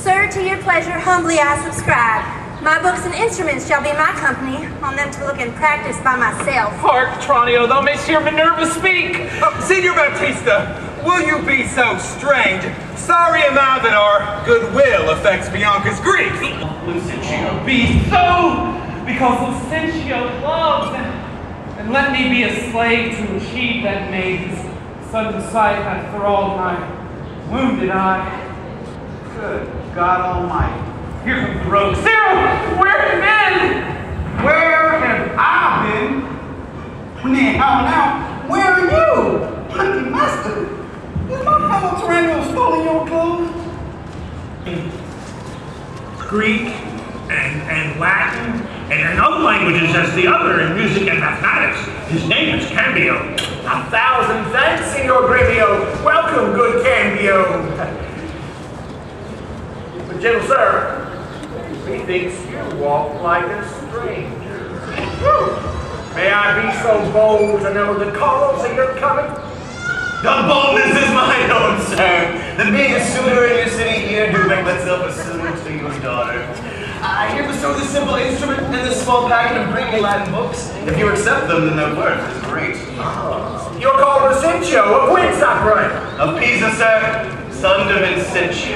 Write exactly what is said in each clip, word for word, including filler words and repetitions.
Sir, to your pleasure, humbly I subscribe. My books and instruments shall be my company, on them to look and practice by myself. Hark, Tranio, thou mayst hear Minerva speak. Oh, Signor Baptista, will you be so strange? Sorry am I that our goodwill affects Bianca's grief. Lucentio, be so, because Lucentio loves, and, and let me be a slave to achieve that maid's sudden sight hath thralled my wounded eye. Good God Almighty. Here comes the rogue. Sarah, where have you been? Where have I been? Now, now, where are you? Honey master, is my fellow Tyranno stealing your clothes? Greek and, and Latin and, and other languages as the other in music and mathematics. His name is Cambio. A thousand thanks, Signor Grivio. Welcome, good Cambio. But, gentle sir, methinks you walk like a stranger. May I be so bold to know the cause of your coming? The boldness is mine own, sir. The being a suitor in your city here do make myself a suitor to your daughter. I here bestow the simple instrument and this small packet of Greek and Latin books. If you accept them, then their worth is great. Oh. You're called Vicentio, of whence I pray? Of Pisa, sir, son of Vicentio.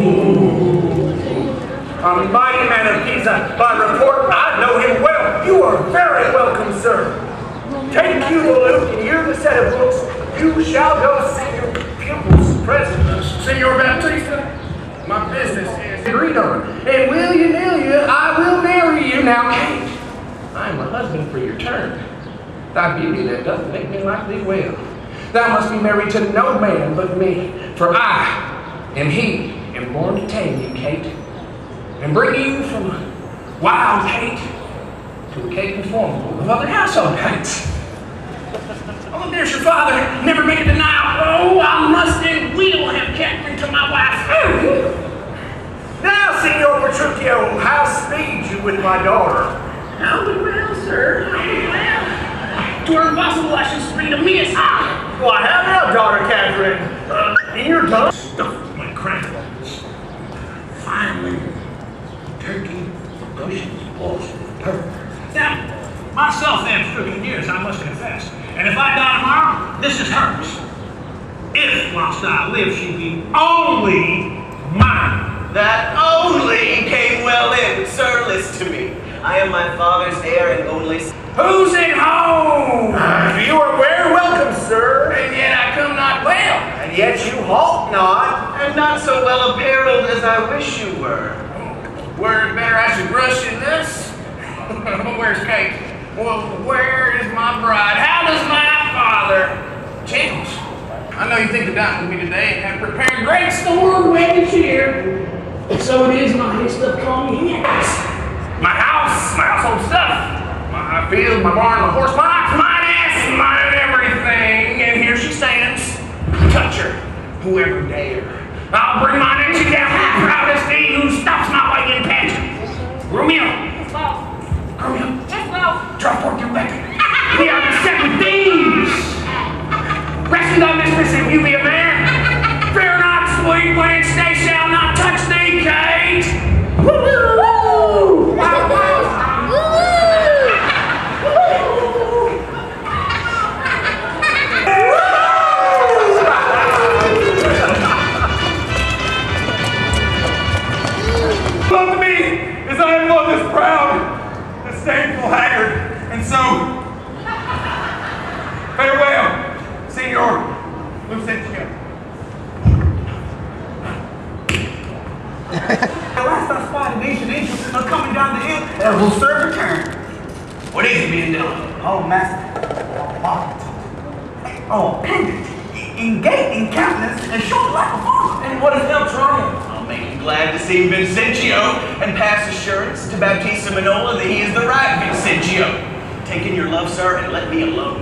A mighty man of Pisa. By report, I know him well. You are very welcome, sir. Take you the lute and hear the set of books. You shall go see your pupils present. Signor Baptista, my business is agreed on. And will you, will you, I will marry you. Now, Kate, I am a husband for your turn. Thy beauty that doth make me like thee well. Thou must be married to no man but me, for I am he, am born to tame you, Kate, and bring you from wild Kate to a Kate conformable of other household Kates. Oh, there's your father. Never make a denial. Oh, I must and will have Catherine to my wife. Now, Signor Petruchio, how speed you with my daughter? How well, sir. How well. Twere impossible I should speed a miss. Ah. Why, how now, daughter Catherine? Uh, in your tongue? Stuffed my crackers. Finally, turkey, bushes, balls, perfect. Now, myself, then, fifteen years, I must confess. And if I die tomorrow, this is hers. If, whilst I live, she be only mine. That only came well in. Sir, listen to me. I am my father's heir and only son. Who's at home? Uh, you are very welcome, sir. And yet I come not well. And yet you halt not. And not so well apparelled as I wish you were. Were it better I should rush in this? Where's Kate? Well, where is my bride? How does my father? Gentles, I know you think to dine with me today and have prepared great store of wedding cheer. So it is my stuff calling me in your house. My house, my household stuff. My field, my barn, my horse, my ox, my ass, my everything. And here she stands. Touch her, whoever dare. I'll bring mine into down the proudest he who stops my way in passion. Romeo. Romeo. Draw forth your weapon. We are beset with thieves. Rescue thy mistress if you be a man. Fear not, sweet wench, they shall not touch thee, Kate. Woo! Woo! Love me as I am loved this proud, this shameful haggard, and so farewell, Signor Lucentio. At last I spied an ancient angel coming down the hill and will serve a turn. What is being done? Oh, master. Oh, pendant, in gait, in countenance, and short like a fawn. And what is El Trono? I'll make you glad to see Vicentio and pass assurance to Baptista Manola that he is the right Vicentio. Take in your love, sir, and let me alone.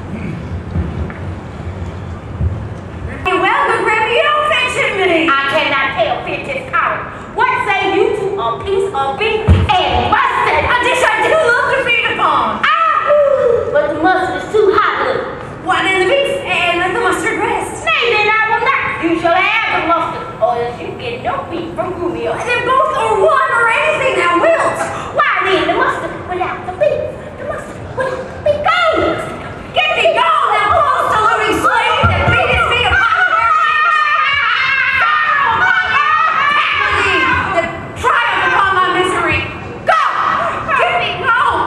Well, good Grammy, you don't mention me. I cannot tell Fitch's power. What say you to a piece of beef and mustard? A dish I do love to feed upon. Ah, but the mustard is too hot. What in the beef and let the mustard rest? Nay, then I will not. You shall have the mustard. mustard, or else you get no beef from Gumio. And then both or one or anything thou wilt. Why then the mustard without the beef, the mustard without the beef. Go! Get thee gone, thou close deluding slave that beatest me upon the the triumph upon my misery. Go! Get thee gone!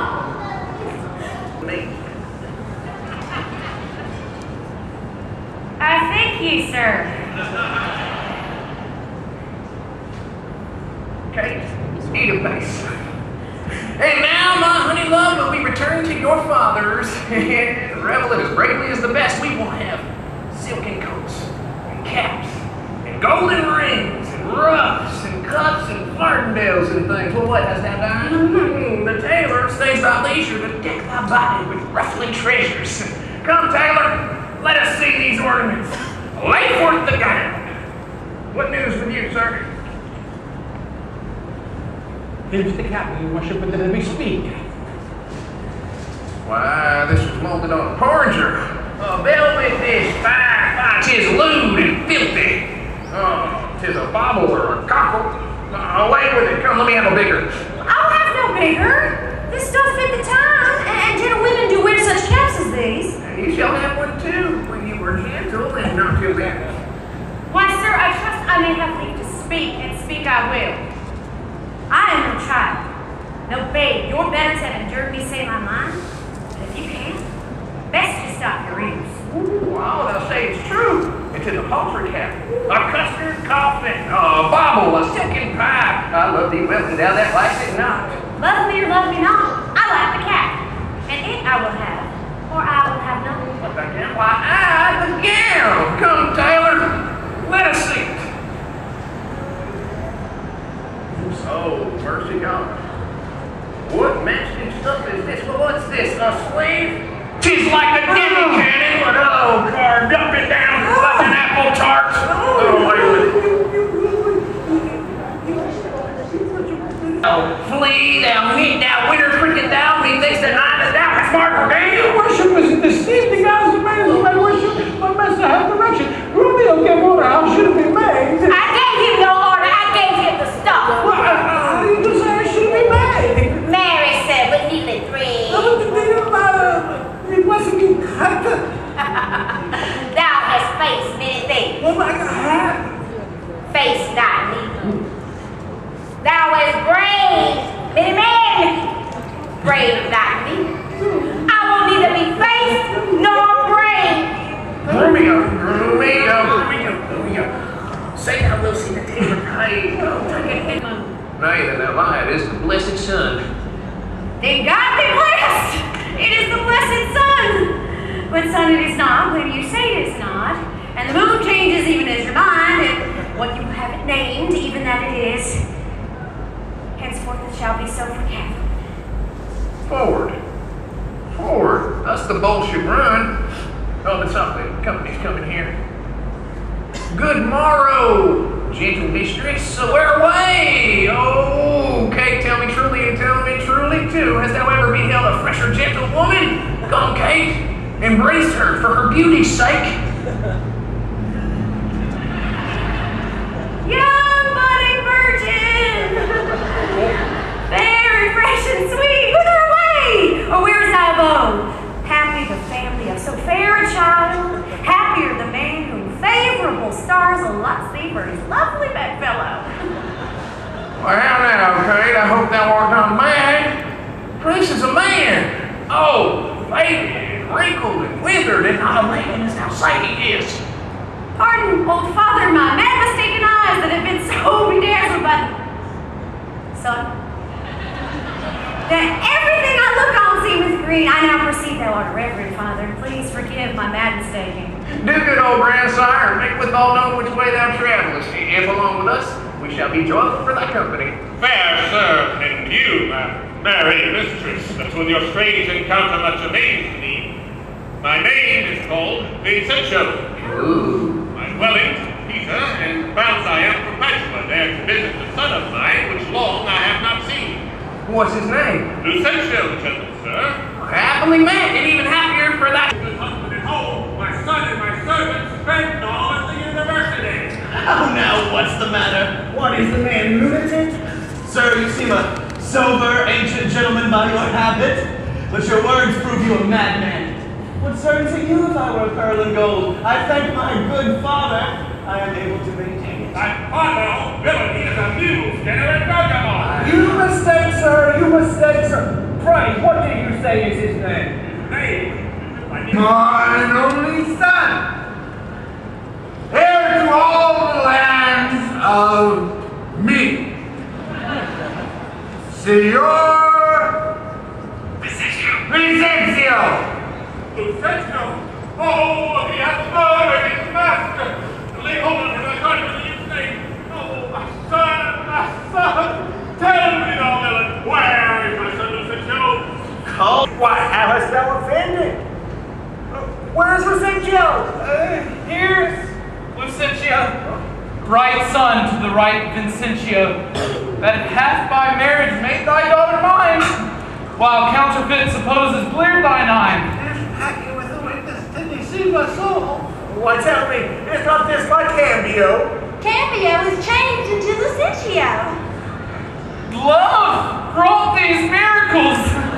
I thank you, sir. Kate, eat a base. And now, my honey love, when we return to your father's and revel it as bravely as the best, we will have silken coats and caps and golden rings and ruffs and cuffs and fardingales and things. Well, what hast thou done? Mm-hmm. The tailor stays thy leisure to deck thy body with ruffling treasures. Come, tailor, let us see these ornaments. Lay forth the gown. What news with you, sir? Here's the captain, your worship, and let me speak. Why, this was molded on a porringer. A velvet dish, fine, fine. Tis lewd and filthy. Oh, tis a bauble or a cockle. Uh, away with it. Come, let me have a bigger. I'll have no bigger. This does fit the time, and gentlewomen do wear such caps as these. And you shall have one too, when you were gentle and not too bad. Why, sir, I trust I may have leave to speak, and speak I will. I am no child, no babe. Your betters have endured me say my mind. But if you can, best to stop your ears. Ooh, all thou say is true. It is a paltry cap, a custard coffin, a bauble, a silken pie. I love thee well, and thou that likes it not. Love me or love me not, I like the cap, and it I will have, or I will have none. But the gown, why, I, the gown. Come, Taylor, let us see it. Oh, mercy God. What mastic stuff is this? Well, what's this, a slave? Tis like a demi cannon, but oh, carved up and down like an apple tart. Oh, wait a minute. Oh, flee, thou meat, thou winter cricket, thou methinks that I that thou hast marked for me. Your worship is deceived, the gods of man, my worship, my master hath direction. Romeo gave order, how should it be made? I gave him no order, I gave him the stuff. Well, I, I, you just say it should be made. Mary said, with neatly three. It wasn't you cut. Thou hast faced many things. Well, like a hat. Face not me. Thou hast braved many men. Brave not me. I will neither be faced nor brave. Romeo, Romeo, Romeo, Romeo. Say thou wilt see the tailor pray. Oh, take it. Nay, then thou lied, it is the blessed sun. Then God be blessed. It is the blessed sun. But sun it is not when you say it is not. And the moon changes even as your mind, and what you have it named, even that it is. Henceforth it shall be so for Catherine. Forward. Forward. That's the bowl should run. Oh, but something. Company's coming here. Good morrow, gentle mistress. So where away? Oh, Kate, tell me truly and tell me truly too. Hast thou ever beheld a fresher gentle woman? Come, Kate. Embrace her for her beauty's sake. Young budding virgin, fair and fresh and sweet, whither away? Or where is thy abode? Happy the family of so fair a child, happier the man whom favorable stars allots thee for his lovely bedfellow. Well, how now, Kate? I hope thou art not mad. For this is a man. Oh, faded and wrinkled and withered, and not a man as thou say he is. Pardon, old father, my mad mistaken eyes that have been so bedazzled by sun. That everything I look on seemeth green. I now perceive thou art a reverend father. Please forgive my mad mistaking. Do good, old grandsire, make withal known which way thou travelest. If along with us, we shall be joyful for thy company. Fair sir, and you, my merry mistress, that with your strange encounter much amazed me. My name is called Vincentio. Ooh. My dwelling, Peter, and bound I am perpetua there to visit the son of mine, which long I have not seen. What's his name? Lucentio, gentle sir. Happily met, and even happier for that. Good husband at home, my son and my servants spend all at the university. Oh, now what's the matter? What is the man, lunatic? Sir, you seem a sober, ancient gentleman by your habit, but your words prove you a madman. Would turn to you if I were pearl and gold. I thank my good father I am able to maintain it. My father, villain, he is a mule, generate vagabond. You mistake, sir. You mistake, sir. Pray, what do you say is his name? His name? My name. Mine only son, heir to all the lands of me, Signor Vicencio. Lucentio! Oh, he has murdered his master! Lay hold of him, I can't believe his name. Oh, my son, my son! Tell me, thou villain, where is my son Lucentio? Call? Why, how hast thou offended? Where's Vicencio? Uh, here's Lucentio. Right son to the right Vincentio, that hath by marriage made thy daughter mine, while counterfeit supposes bleared thine eye. With the witness to deceive us all. Why, tell me, is not this my Cambio? Cambio is changed into Lucentio. Love wrought these miracles.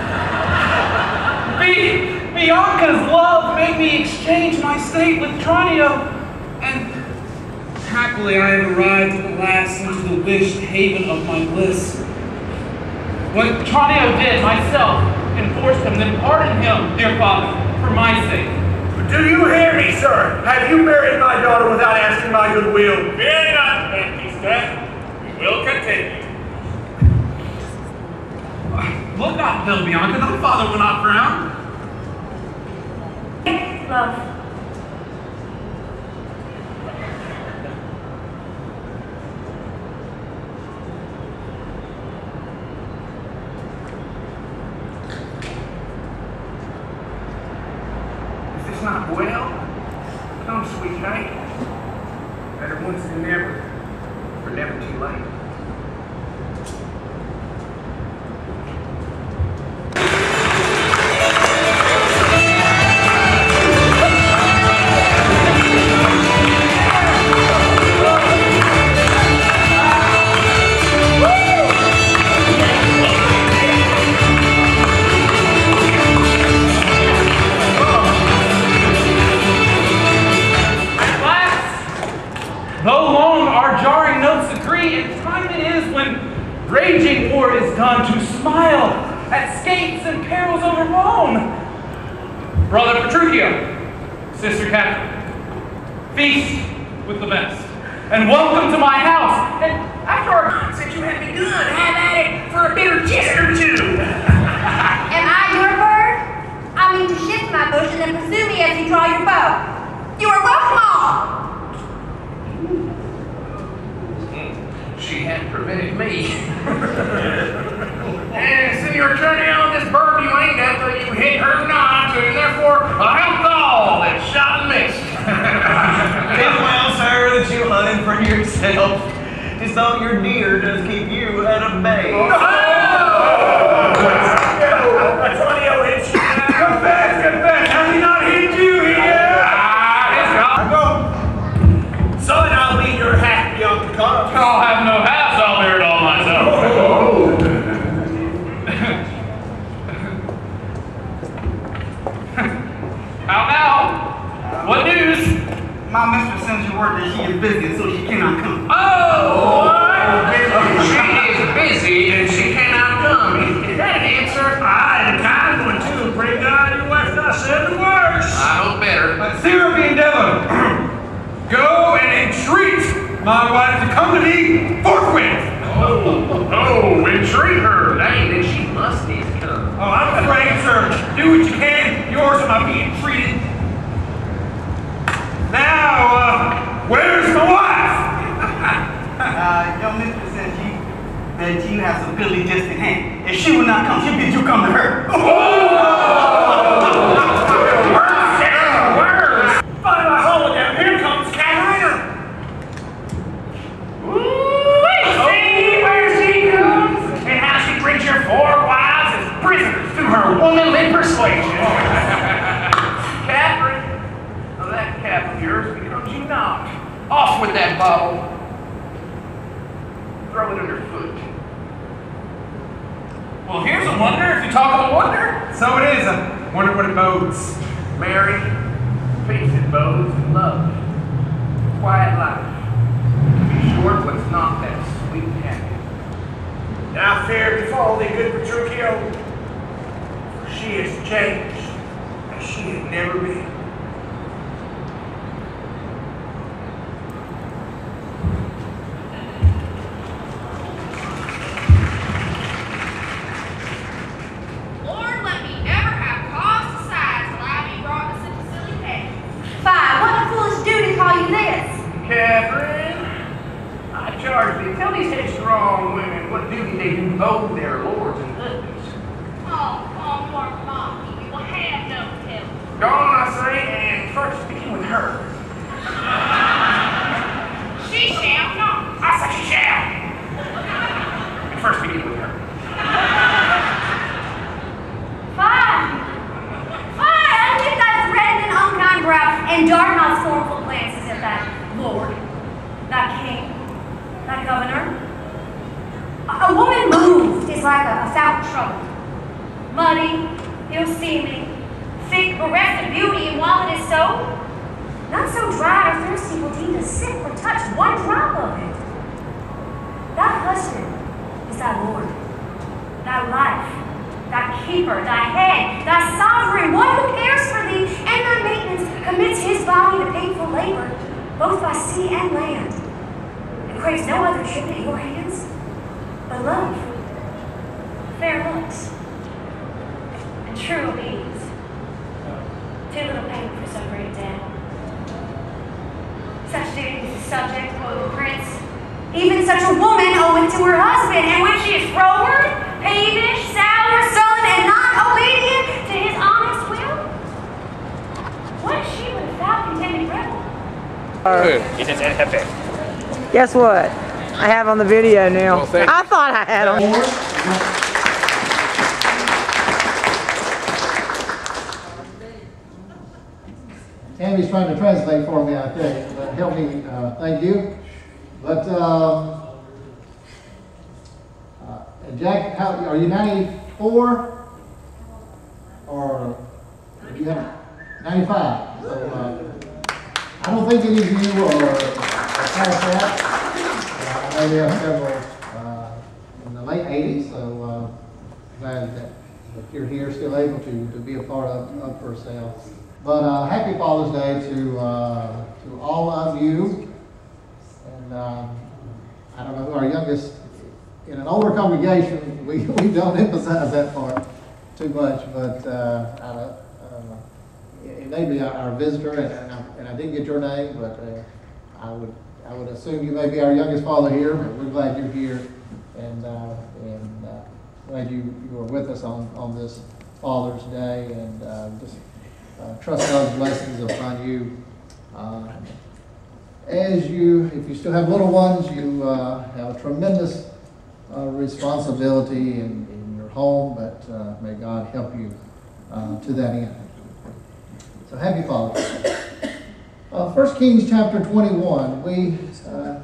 Be Bianca's love made me exchange my state with Tranio, and happily I have arrived at last into the wished haven of my bliss. What Tranio did, myself enforced him, then pardon him, dear father, for my sake. Do you hear me, sir? Have you married my daughter without asking my good will? Fear not, Baptista. We will continue. Look not, Bill Bianca, thy father will not frown. Love. Not well. Come, sweet knight. Better once than never, for never too late. Though long our jarring notes agree, and time it is when raging war is done to smile at skates and perils overblown. Brother Petruchio, Sister Catherine, feast with the best, and welcome to my house. And after our Since you have begun, have at it for a bitter kiss or two. Am I your bird? I mean to shift my bush and then pursue me as you draw your bow. You are welcome all. She had prevented me. And Senor Tranio, this bird you aimed at, though you hit her not, and therefore I helped all that shot and missed. It's well, sir, that you hunted for yourself. It's though your deer does keep you at a bay. Oh! Tranio hit you. Confess, confess, has he not hit you here? Ah, it's gone. Go. Son, I'll be your half beyond the cause. I'll have no halves, I'll bear it all myself. How now? What news? My mistress sends you word that she is busy, so she cannot come. Oh, what? She is busy and she cannot come. Is that an answer? Aye, the kind one too. Pray God you left us in the worst. I hope better. But Sarah be endeavored. Go and entreat my wife to come to me forthwith. Oh, oh, entreat her. Nay, then she must needs come. Oh, I'm afraid, sir. Do what you can. Yours will not be entreated. Now, uh, where's my wife? uh, your mistress says you that you have some goodly just in hand. If she will not come, she bids you come to her. Oh! Words, Sarah, words. Find my hole down. Here comes Catalina. See where she comes and how she brings your four wives as prisoners through her womanly persuasion. Catherine, now that cap of yours becomes you not. Off with with that bottle. Throw it underfoot. Well, here's a wonder if you talk of a wonder. So it is. I wonder what it bodes. Mary, peace it bodes, and love. Quiet life. To be short, but it's not that sweet and happy. And I fear to fall thee, good Petruchio, for she has changed as she had never been. Lord, let me never have cause to sigh till I be brought to such a silly pass. Fie, what a foolish duty call you this? Catherine, I charge thee, tell these headstrong women what duty they do owe their lords and husbands. Oh, oh, more mock, you will have no tell. Go on, I say, and first begin with her. She shall not. I say she shall. And first begin with her. Fie! Fie! Unlift thy threatened and unkind brow, and dart not scornful glances at thy lord, thy king, thy governor. A, a woman moved is like a, a fountain troubled, muddy, ill-seeming, thick, bereft of beauty, and while it is so, none so dry or thirsty will deem to sip or touch one drop of it. Thy husband is thy lord, thy life, thy keeper, thy head, thy sovereign, one who cares for thee, and thy maintenance, commits his body to painful labor, both by sea and land, and craves no other tribute at your hands but love, fair looks, and true obedience. Too little pain for so great a debt. Such duty is the subject of the prince. Even such a woman owing to her husband, and when she is froward, peevish, sour, sullen, and not obedient to his honest will, what is she but a foul-contended rebel? It is el jefe. Guess what? I have on the video now. Well, thank I thought I had on. Tammy's trying to translate for me, I think. But help me, uh, thank you. But, um, uh, Jack, how, are you ninety-four? Or do you have ninety-five? So, uh, I don't think any of you are, are past that. Uh, I know we have several uh, in the late eighties, so uh, glad that you're here, still able to, to be a part of, of Purcell. But uh, happy Father's Day to uh, to all of you. And um, I don't know who our youngest, in an older congregation, we, we don't emphasize that part too much, but uh, I, uh, it may be our, our visitor, and, and, I, and I didn't get your name, but uh, I would I would assume you may be our youngest father here, but we're glad you're here, and uh, and uh, glad you, you were with us on, on this Father's Day, and uh, just Uh, trust God's blessings upon you. Uh, as you, if you still have little ones, you uh, have a tremendous uh, responsibility in, in your home, but uh, may God help you uh, to that end. So happy Father's Day. Uh, First Kings chapter twenty-one. We uh,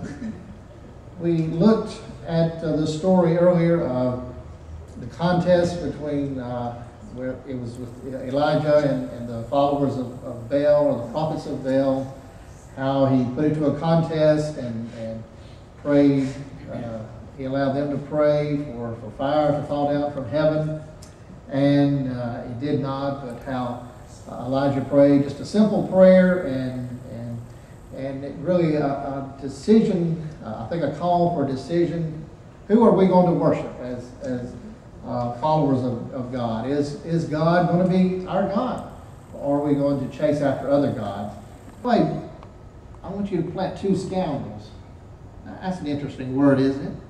we looked at uh, the story earlier of the contest between. Uh, where it was with Elijah and, and the followers of, of Baal, or the prophets of Baal, how he put it to a contest and, and prayed. Uh, he allowed them to pray for, for fire to fall down from heaven, and uh, it did not, but how uh, Elijah prayed just a simple prayer, and and and it really a, a decision, uh, I think a call for a decision. Who are we going to worship as as Uh, followers of, of God? Is, is God going to be our God? Or are we going to chase after other gods? Wait, I want you to plant two scoundrels. Now, that's an interesting word, isn't it?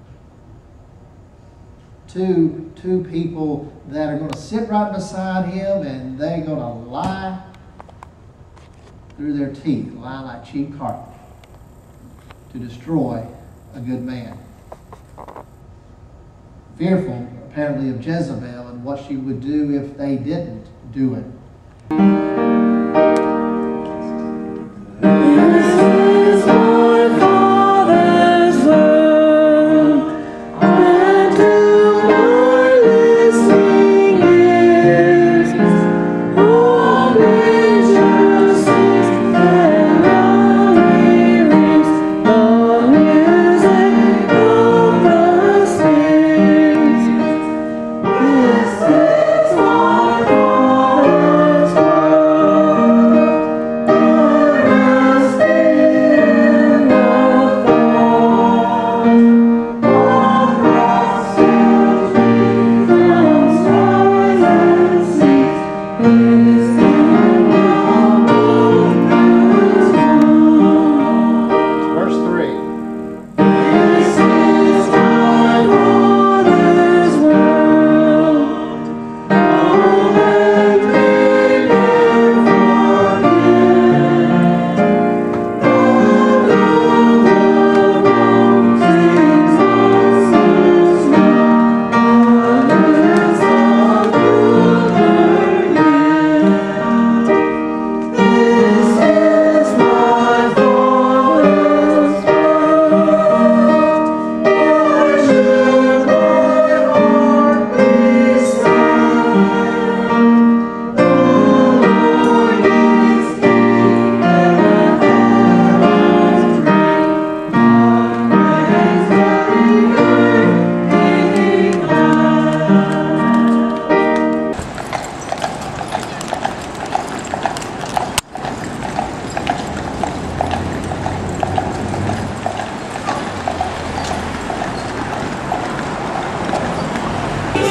Two, two people that are going to sit right beside him, and they're going to lie through their teeth, lie like cheap carpet, to destroy a good man. Fearful, apparently, of Jezebel and what she would do if they didn't do it. This is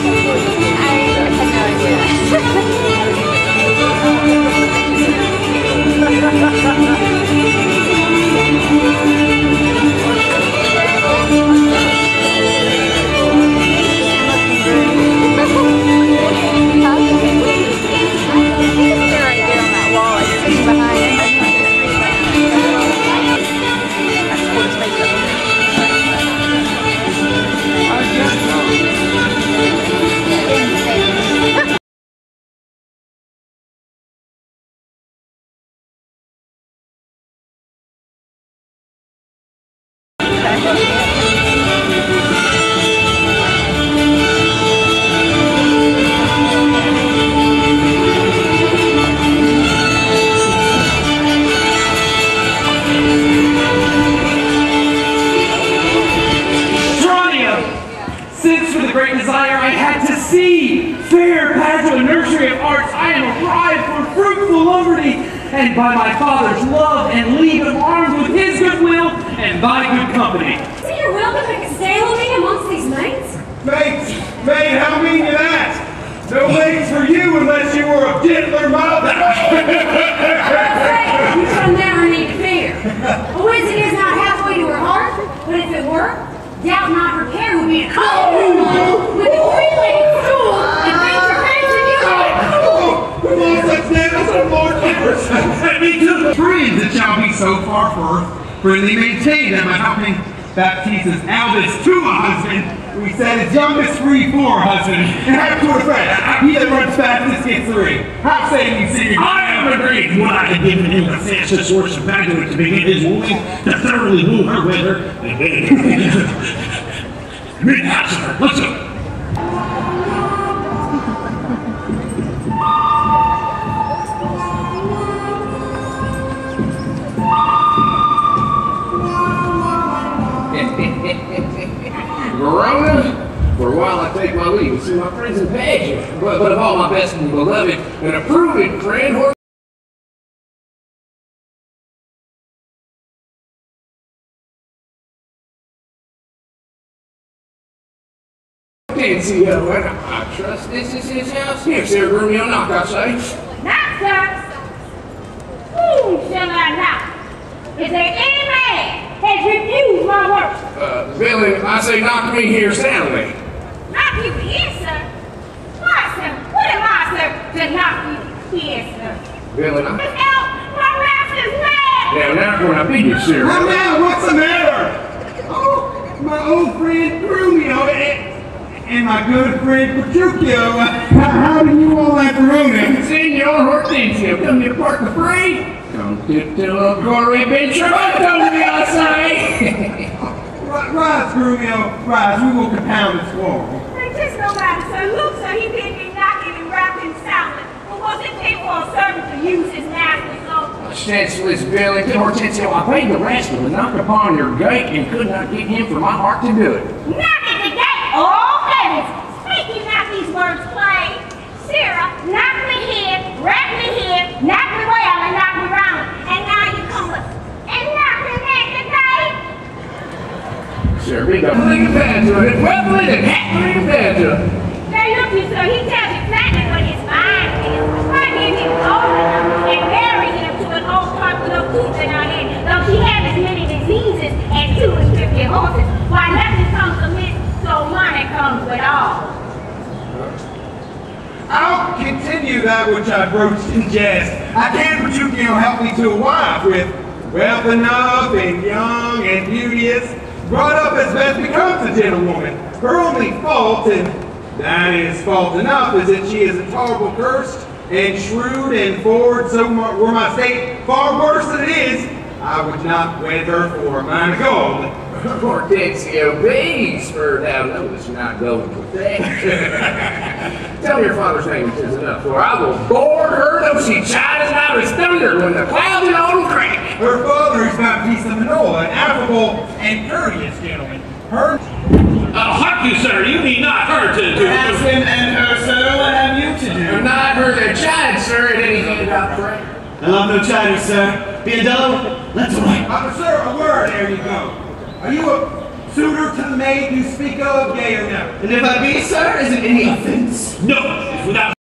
And by my father's love and league of arms with his goodwill and thy good company. Is it your will to make a sail of me amongst these mates? Mates? Mate, how mean you that? No mates for you unless you were a gentler mother. You shall never need to fear. A wizard is not halfway to her heart, but if it were, doubt not her care would be to come with a three-legged stool and bring her face to you. With all such nails and Lord Clippers, and me to the friends that shall be so far forth, friendly maintain that my helping Baptista's eldest to a husband, we said his youngest free for a husband, and have to a friend, he that runs fastest gets three. How say you, senior? I am agreed when I had given him the fastest source of baggage to begin his wooing, to thoroughly woo her with her. Mid-house, let's go. Verona, for a while I take my leave and see my friends in pageant, but, but of all my best and beloved and approved friend, Horse. Fancy, uh, and I, I trust this is his house. Here, Sarah Grumio, knock, I say. Knock, sir. Who shall I knock? Is there any man has refused my worship? Uh, Billy, I say knock me here soundly. Knock you here, sir? Why, sir? What am I, sir, to knock you here, sir? Billy, I... Help! My master's mad! Now, now, when I beat you, Sarah. Now, now, what's the matter? Oh, my old friend Grumio and, and my good friend Petruchio. Uh, how, how do you all like Verona? Senor Hortensio, come to part the fray? Don't get to a gory venture, but don't be outside. Rise, Grumio, rise. We will compound this quarrel. They just no matter, sir. Look, sir, he did me knocking and rapping soundly. But was it fit for a servant to use his master's oath? Senseless Billy, Hortensio, I paid the rascal to knock upon your gate and could not get him from my heart to do it. Knock at the gate! Oh, heavens! Speak you not these words plain. Sarah, knock me here, rap me here, knock me well, and knock me round. And now you come with and knock me at the gate. Sarah, big up. Bring a badger, and well, and happily a badger. Now look, you sir, he tells you exactly what his mind is. I give him old enough and marry him to an old popular coot in our head. Though she has as many diseases as two and fifty horses, why nothing comes amiss, so money comes with all. I'll continue that which I broached in jest. I can, Petruchio, help me to a wife with wealth enough and young and beauteous, brought up as best becomes a gentlewoman. Her only fault, and that is fault enough, is that she is a tolerable cursed and shrewd and forward, so were my state far worse than it is, I would not wed her for a mine of gold. Hortensio, be spurred out. Notice you're not going with that. Tell me your father's name is enough, for I will board her though she chides out as thunder when the clouds and all crack. Her father is Baptista Manoa, an affable and courteous gentleman. Her... Uh, hark you, sir, you mean not her to do. Ask him and her, sir, what have you to do? Not her to chide, sir, at anything about the fray. I love no chiders, sir. Biendello, let's away. Uh, sir, a word, there you go. Are you a suitor to the maid you speak of, yea or no? And if I be, sir, is it any offense? No, it's without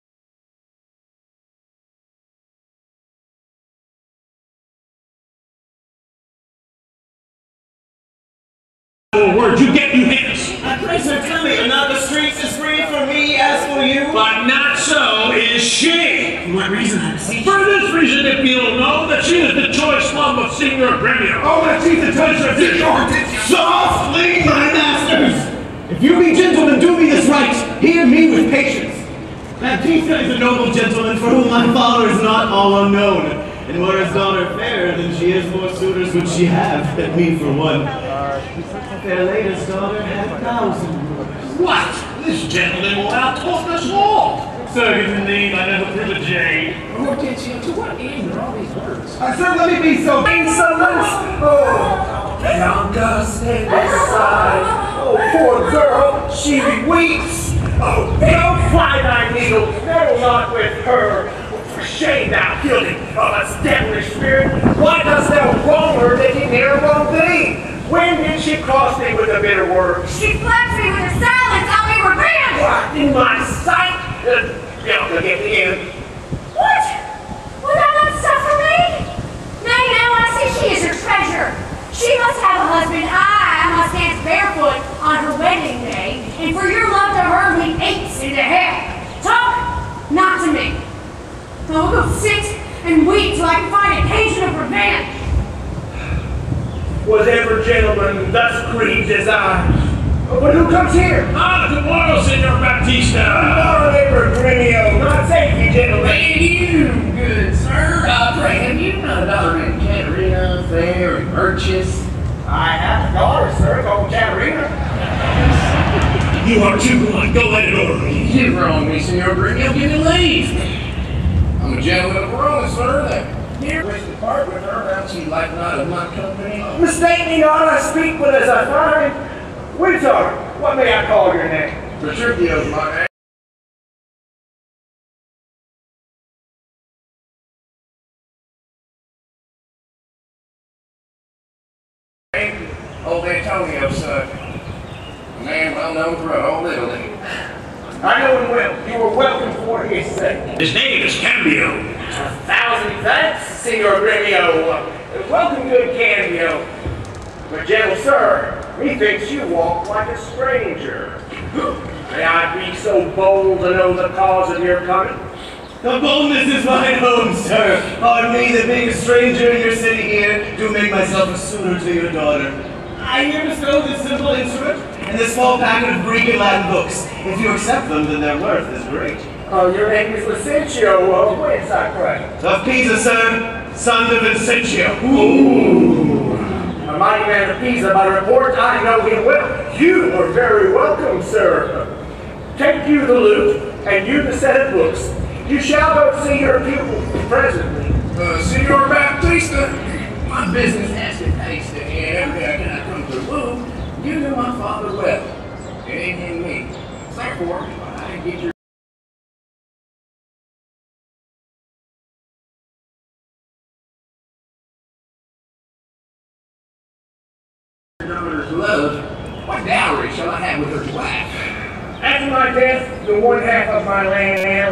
word. You get you hence. I pray, sir, tell me, are not the streets as free for me as for you? But not so is she. For what reason, I beseech? For this reason, if you'll know that she is the choice love of Signor Gremio. Oh, that she's the choice of Signor. Softly, my masters! If you be gentlemen, do me this right. Hear me with patience. Baptista is a noble gentleman for whom my father is not all unknown. And were his daughter fairer than she is, more suitors would she have than me for one. Fair lady's daughter had a thousand. What? This gentleman will outtalk us all. Sir, indeed, I never prove a jade. Who gets you? To what end are all these words? Uh, sir, let me be so Insolence! Oh, yonder stand aside. Oh, poor girl, she weeps. Oh, don't fly thy needle, meddle not with her. For shame, thou guilty of a devilish spirit. Why dost thou wrong her that he ne'er wronged thee? When did she cross thee with a bitter word? She flatters me with her silence, I'll be revenged! What, in my sight? Uh, yeah, look at the end. What? Will thou not suffer me? Nay, now I see she is your treasure. She must have a husband. I must dance barefoot on her wedding day, and for your love to her we apes into hell. Talk not to me. I will go sit and weep till I can find occasion of revenge. Was ever gentleman thus grieved as I? But who comes here? Ah, tomorrow, Signor Baptista. Our neighbor Gremio, not safety, gentlemen. And you, good sir, I pray, have you not a daughter named Katerina, fair and virtuous? I have a daughter, sir, called Katerina. You are too blunt. Go let it over me. You wrong me, Signor Gremio, give me leave. I'm a gentleman of Verona, sir, that here wish to part with her, else she like not of my company. Mistake me not, I speak but as I find. Winter, what may I call your name? Petruchio's my name. Old Antonio, son. A man well known throughout all Italy. I know him well. You were welcome for his sake. His name is Cambio. A thousand thanks, Signor Gremio. Uh, welcome, good Cambio. But, gentle sir, methinks you walk like a stranger. May I be so bold to know the cause of your coming? The boldness is mine own, sir. Pardon me that being a stranger in your city here, do make myself a suitor to your daughter. I here bestow this simple instrument and this small packet of Greek and Latin books. If you accept them, then their worth is great. Oh, your name is Vicentio. Uh, whence, I pray? Of Pisa, sir, son of Vicentio. Ooh. A mighty man of Pisa, by report, I know him well. You are very welcome, sir. Take you the lute, and you the set of books. You shall go see your pupil presently. Uh, Signor Baptista, my business has been tasted, and every day I come to woo, you know my father well. It ain't in me. Therefore, I get your daughter's love. What dowry shall I have with her wife? After my death, the one half of my land